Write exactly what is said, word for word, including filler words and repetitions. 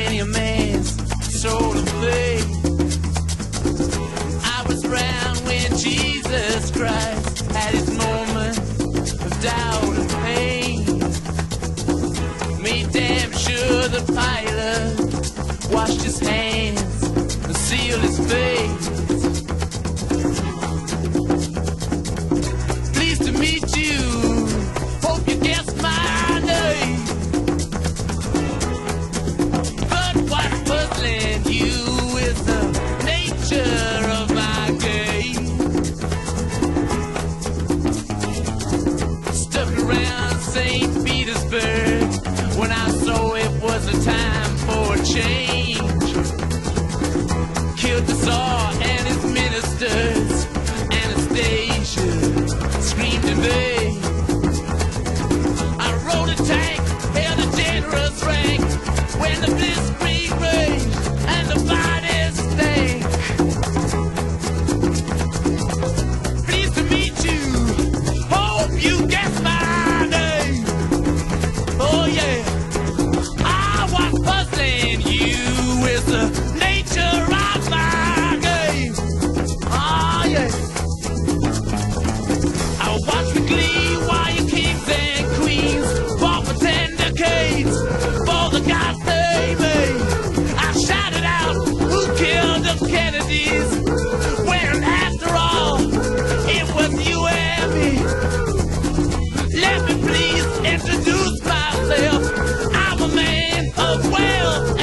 many a man's soul of faith. I was around when Jesus Christ had his moment of doubt and pain. Made damn sure the pilot washed his hands and sealed his face. Pleased to meet you, hope you guessed my name. But what's puzzling you is the nature of my game. Stuck around Saint Petersburg when I saw it was a time for a change. Killed the Tsar and his ministers, Anastasia screamed in vain. I rode a tank, held a generous rank when the blitzkrieg raged and the bodies stank. Pleased to meet you, hope you guessed my name. Oh yeah, I was puzzling you with the nature of my game. Oh yeah, I watched with glee while your kings and queens fought for ten decades for the gods they made. I shouted out, who killed the Kennedys? When after all, it was you and me. Let me please introduce myself. I'm a man of wealth